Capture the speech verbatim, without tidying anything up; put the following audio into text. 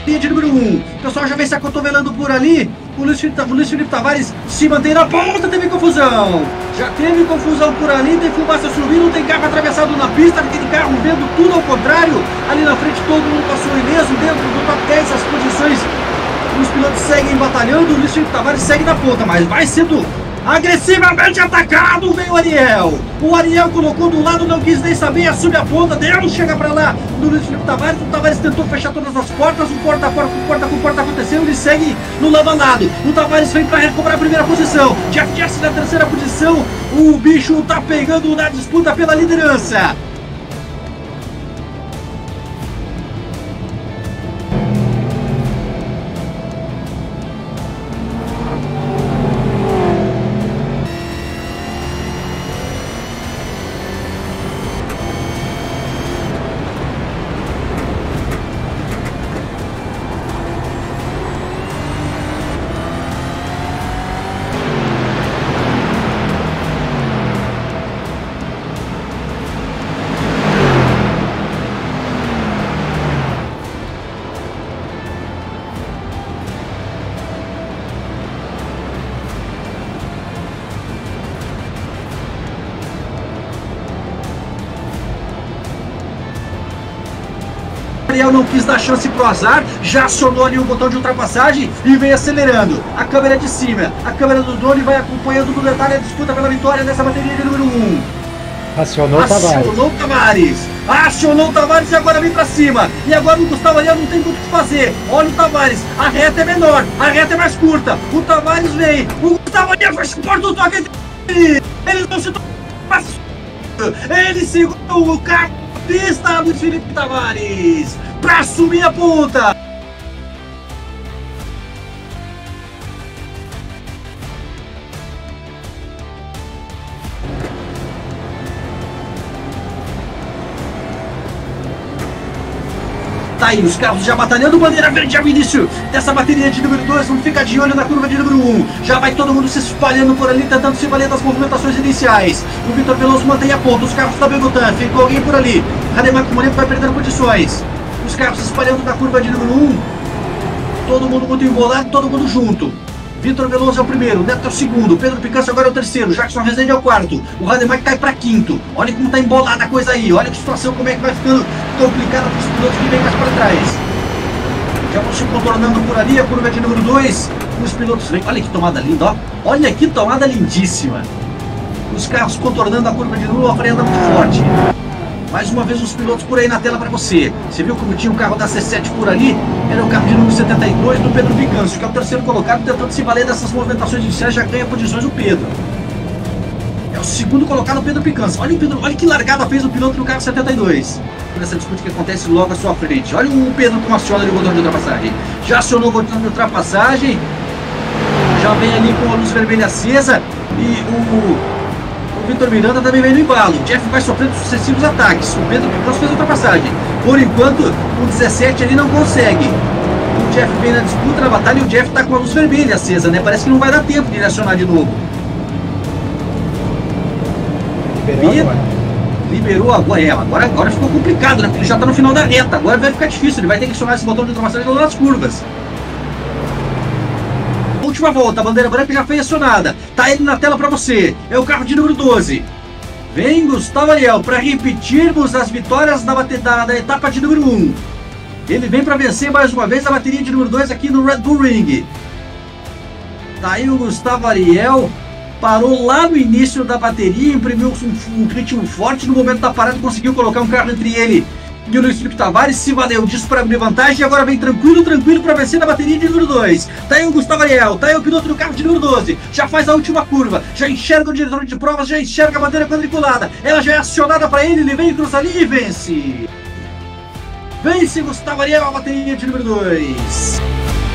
linha de número um. O pessoal já vem se acotovelando por ali. O Luiz Felipe, o Luiz Felipe Tavares se mantém na ponta, teve confusão. Já teve confusão por ali, tem fumaça subindo, tem carro atravessado na pista, aquele carro vendo tudo ao contrário. Ali na frente todo mundo passou ileso, dentro do top dez as posições. Os pilotos seguem batalhando, o Luiz Felipe Tavares segue na ponta, mas vai sendo agressivamente atacado, vem o Ariel. O Ariel colocou do lado, não quis nem saber, assume a ponta, Deus chega pra lá do Luiz Felipe Tavares. O Tavares tentou fechar todas as portas, o porta a porta, o porta com porta aconteceu, ele segue no lado a lado. O Tavares vem pra recobrar a primeira posição, Jeff Jesse na terceira posição. O bicho tá pegando na disputa pela liderança. Ariel não quis dar chance pro azar, já acionou ali o botão de ultrapassagem e vem acelerando. A câmera de cima, a câmera do drone vai acompanhando no detalhe a disputa pela vitória dessa bateria de número um. Acionou o Tavares. Acionou o Tavares. Acionou o Tavares e agora vem pra cima. E agora o Gustavo Ariel não tem muito o que fazer. Olha o Tavares, a reta é menor, a reta é mais curta. O Tavares vem, o Gustavo Ariel faz porta do toque. Eles não se tocam. Ele segurou o carro. Pista Luiz Felipe Tavares para assumir a ponta. Tá aí, os carros já batalhando, bandeira verde ao início dessa bateria de número dois, vamos ficar de olho na curva de número um. Já vai todo mundo se espalhando por ali, tentando se valer das movimentações iniciais. O Vitor Veloso mantém a ponta, os carros da Begutan, ficou alguém por ali. Rademacher Moreto vai perdendo posições. Os carros se espalhando na curva de número um. Todo mundo muito embolado, todo mundo junto. Vitor Veloso é o primeiro, Neto é o segundo, Pedro Picanço agora é o terceiro, Jackson Rezende é o quarto, o Rademacher cai para quinto. Olha como tá embolada a coisa aí, olha que situação, como é que vai ficando complicada para os pilotos que vêm mais para trás. Já vão se contornando por ali, a curva de número dois, os pilotos vêm, olha que tomada linda, ó. Olha que tomada lindíssima. Os carros contornando a curva de número um, a freada muito forte. Mais uma vez os pilotos por aí na tela para você. Você viu como tinha o carro da C sete por ali? Era o carro de número setenta e dois do Pedro Picanço, que é o terceiro colocado, tentando se valer dessas movimentações iniciais, já ganha posições o Pedro. É o segundo colocado o Pedro Picanço. Olha o Pedro, olha que largada fez o piloto do carro setenta e dois. Nessa disputa que acontece logo à sua frente. Olha o Pedro como aciona ali o botão de ultrapassagem. Já acionou o botão de ultrapassagem. Já vem ali com a luz vermelha acesa. E o... O Vitor Miranda também vem no embalo. O Jeff vai sofrendo sucessivos ataques. O Pedro Picanço fez ultrapassagem. Por enquanto, o dezessete ali não consegue. O Jeff vem na disputa, na batalha, e o Jeff tá com a luz vermelha acesa, né? Parece que não vai dar tempo de ele acionar de novo. Liberou agora. Liberou agora. É, agora, agora ficou complicado, né? Porque ele já tá no final da reta. Agora vai ficar difícil. Ele vai ter que acionar esse botão de ultrapassagem nas curvas. Última volta, a bandeira branca já foi acionada. Tá ele na tela para você. É o carro de número doze. Vem Gustavo Ariel para repetirmos as vitórias da, da, da etapa de número um. Ele vem para vencer mais uma vez a bateria de número dois aqui no Red Bull Ring. Tá aí o Gustavo Ariel. Parou lá no início da bateria, imprimiu um, um ritmo forte. No momento da parada conseguiu colocar um carro entre ele e o Luiz Felipe Tavares, se valeu disso para abrir vantagem e agora vem tranquilo, tranquilo para vencer na bateria de número dois. Tá aí o Gustavo Ariel, tá aí o piloto do carro de número doze, já faz a última curva, já enxerga o diretor de provas, já enxerga a bandeira quadriculada, ela já é acionada para ele, ele vem, cruza ali e vence. Vence Gustavo Ariel a bateria de número dois.